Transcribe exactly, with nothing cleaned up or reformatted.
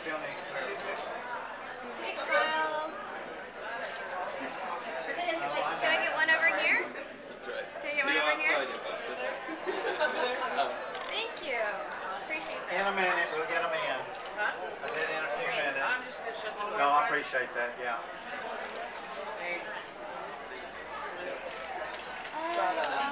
still need clear. Big smiles. Can I get one over here? That's right. Can I get See one you over here? outside, you bastard. um, Thank you. Appreciate that. In a minute, we'll get them in. Huh? I did in a few Great. minutes. I'm just gonna shut the door. No, I appreciate that, yeah. Hey. Uh,